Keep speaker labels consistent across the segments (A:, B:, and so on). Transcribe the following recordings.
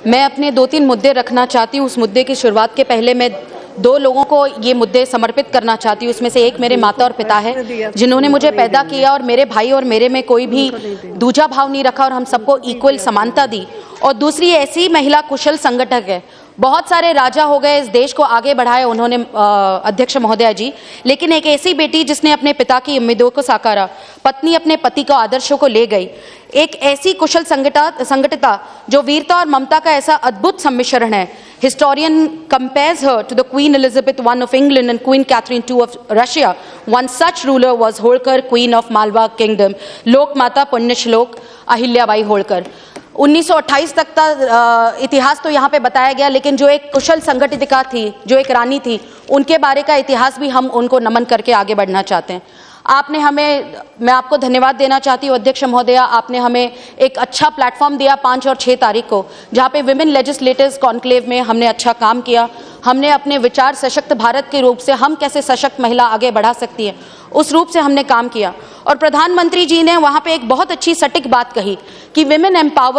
A: मैं अपने 2-3 मुद्दे रखना चाहती हूँ। उस मुद्दे की शुरुआत के पहले मैं 2 लोगों को ये मुद्दे समर्पित करना चाहती हूँ। उसमें से एक मेरे माता और पिता है, जिन्होंने मुझे पैदा किया और मेरे भाई और मेरे में कोई भी दूजा भाव नहीं रखा और हम सबको इक्वल समानता दी। और दूसरी ऐसी महिला कुशल संगठक है। बहुत सारे राजा हो गए, इस देश को आगे बढ़ाया उन्होंने अध्यक्ष महोदया जी, लेकिन एक ऐसी बेटी जिसने अपने पिता की उम्मीदों को साकारा, पत्नी अपने पति को आदर्शों को ले गई, एक ऐसी कुशल संगठिता जो वीरता और ममता का ऐसा अद्भुत सम्मिश्रण है। Historian compares her to the Queen Elizabeth I of England and Queen Catherine II of Russia. One such ruler was Holkar, Queen of Malwa Kingdom. लोक माता पुण्य श्लोक अहिल्याबाई होलकर। 1928 तक का इतिहास तो यहाँ पे बताया गया, लेकिन जो एक कुशल संगठिका थी, जो एक रानी थी, उनके बारे का इतिहास भी हम उनको नमन करके आगे बढ़ना चाहते हैं। आपने हमें, मैं आपको धन्यवाद देना चाहती हूँ अध्यक्ष महोदया, आपने हमें एक अच्छा प्लेटफॉर्म दिया 5 और 6 तारीख को, जहाँ पे विमेन लेजिस्लेटर्स कॉन्क्लेव में हमने अच्छा काम किया। हमने अपने विचार सशक्त भारत के रूप से हम कैसे सशक्त महिला आगे बढ़ा सकती है, उस रूप से हमने काम किया। और प्रधानमंत्री जी ने वहाँ पे एक बहुत अच्छी सटीक बात कही कि विमेन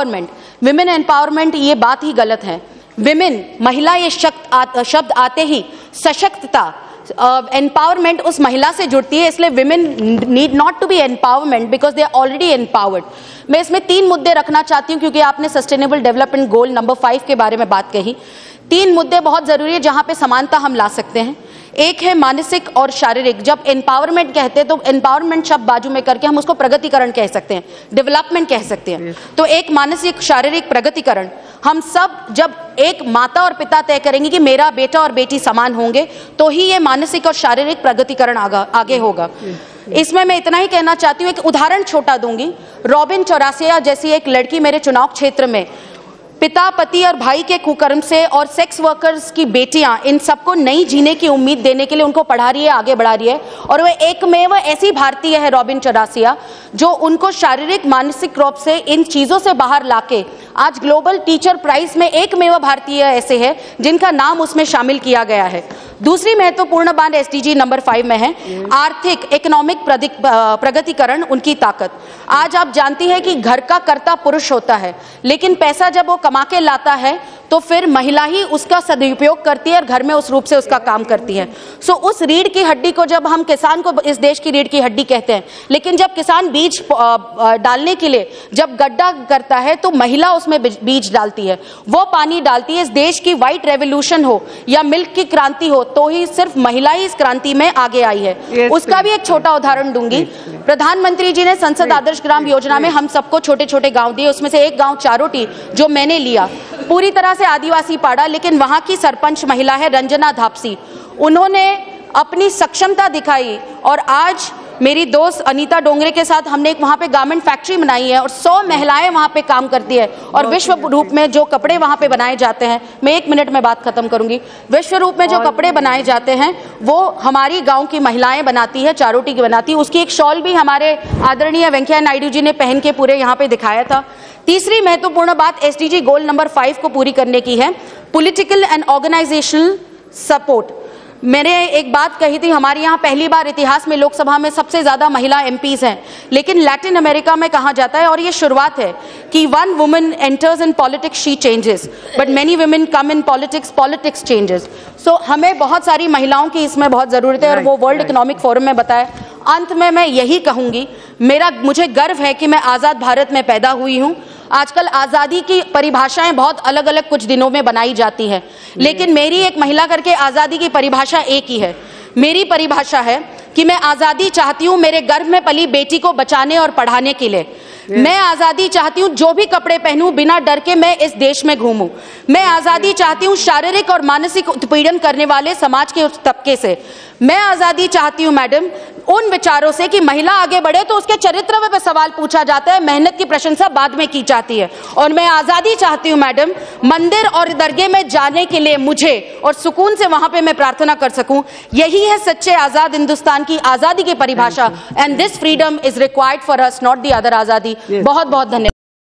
A: एम्पावरमेंट ये बात ही गलत है। विमेन, महिला, ये शब्द आते ही सशक्तता, एम्पावरमेंट उस महिला से जुड़ती है, इसलिए women need not to be empowerment because they are already empowered. मैं इसमें 3 मुद्दे रखना चाहती हूँ, क्योंकि आपने सस्टेनेबल डेवलपमेंट गोल नंबर 5 के बारे में बात कही। 3 मुद्दे बहुत जरूरी है जहां पे समानता हम ला सकते हैं। एक है मानसिक और शारीरिक। जब एम्पावरमेंट कहते हैं तो एम्पावरमेंट शब्द बाजू में करके हम उसको प्रगतिकरण कह सकते हैं, डेवलपमेंट कह सकते हैं। तो एक मानसिक शारीरिक प्रगतिकरण, हम सब जब एक माता और पिता तय करेंगे कि मेरा बेटा और बेटी समान होंगे, तो ही ये मानसिक और शारीरिक प्रगतिकरण आगे होगा। इसमें मैं इतना ही कहना चाहती हूँ, एक उदाहरण छोटा दूंगी। रॉबिन चौरासिया जैसी एक लड़की मेरे चुनाव क्षेत्र में पिता, पति और भाई के कुकर्म से और सेक्स वर्कर्स की बेटियां, इन सबको नई जीने की उम्मीद देने के लिए उनको पढ़ा रही है, आगे बढ़ा रही है। और वह एकमेव ऐसी भारतीय है, रॉबिन चौरासिया, जो उनको शारीरिक मानसिक रूप से इन चीजों से बाहर लाके आज ग्लोबल टीचर प्राइज में एकमेव भारतीय ऐसे है जिनका नाम उसमें शामिल किया गया है। दूसरी महत्वपूर्ण बात एसडीजी नंबर 5 में है आर्थिक इकोनॉमिक प्रगतिकरण, उनकी ताकत। आज आप जानती है कि घर का कर्ता पुरुष होता है, लेकिन पैसा जब वो कमा के लाता है तो फिर महिला ही उसका सदुपयोग करती है और घर में उस रूप से उसका काम करती है। सो उस रीढ़ की हड्डी को, जब हम किसान को इस देश की रीढ़ की हड्डी कहते हैं, लेकिन जब किसान बीज डालने के लिए जब गड्ढा करता है तो महिला उसमें बीज डालती है, वो पानी डालती है। इस देश की व्हाइट रेवोल्यूशन हो या मिल्क की क्रांति हो, तो ही सिर्फ महिला ही इस क्रांति में आगे आई है। उसका भी एक छोटा उदाहरण दूंगी। प्रधानमंत्री जी ने संसद आदर्श ग्राम योजना में हम सबको छोटे छोटे गांव दिए, उसमें से एक गांव चारोटी जो मैंने लिया, पूरी तरह से आदिवासी पाड़ा, लेकिन वहां की सरपंच महिला है रंजना धापसी। उन्होंने अपनी सक्षमता दिखाई और आज मेरी दोस्त अनीता डोंगरे के साथ हमने एक वहां पे गारमेंट फैक्ट्री बनाई है और 100 महिलाएं वहां पे काम करती है। और विश्व रूप में जो कपड़े वहां पे बनाए जाते हैं, मैं 1 मिनट में बात खत्म करूंगी, विश्व रूप में जो कपड़े बनाए जाते हैं वो हमारी गांव की महिलाएं बनाती है, चारोटी की बनाती है। उसकी एक शॉल भी हमारे आदरणीय वेंकैया नायडू जी ने पहन के पूरे यहाँ पे दिखाया था। तीसरी महत्वपूर्ण बात एसडीजी गोल नंबर 5 को पूरी करने की है, पॉलिटिकल एंड ऑर्गेनाइजेशनल सपोर्ट। मैंने एक बात कही थी, हमारे यहाँ पहली बार इतिहास में लोकसभा में सबसे ज्यादा महिला एमपीज हैं, लेकिन लैटिन अमेरिका में कहा जाता है, और ये शुरुआत है कि one woman enters in politics, she changes, but many women come in politics, politics changes. So हमें बहुत सारी महिलाओं की इसमें बहुत जरूरत है, और वो वर्ल्ड इकोनॉमिक फोरम में बताया। अंत में मैं यही कहूंगी, मुझे गर्व है कि मैं आजाद भारत में पैदा हुई हूँ। आजकल आजादी की परिभाषाएं बहुत अलग अलग कुछ दिनों में बनाई जाती है, लेकिन मेरी एक महिला करके आजादी की परिभाषा एक ही है। मेरी परिभाषा है कि मैं आजादी चाहती हूँ मेरे गर्भ में पली बेटी को बचाने और पढ़ाने के लिए। मैं आजादी चाहती हूँ जो भी कपड़े पहनूं बिना डर के मैं इस देश में घूमूं। मैं आजादी चाहती हूँ शारीरिक और मानसिक उत्पीड़न करने वाले समाज के उस तबके से। मैं आजादी चाहती हूँ मैडम उन विचारों से कि महिला आगे बढ़े तो उसके चरित्र पर सवाल पूछा जाता है, मेहनत की प्रशंसा बाद में की जाती है। और मैं आजादी चाहती हूँ मैडम मंदिर और दरगाह में जाने के लिए मुझे और सुकून से वहां पे मैं प्रार्थना कर सकूं। यही है सच्चे आजाद हिंदुस्तान की आजादी की परिभाषा। And this freedom is required for us, not the other आजादी। बहुत बहुत धन्यवाद।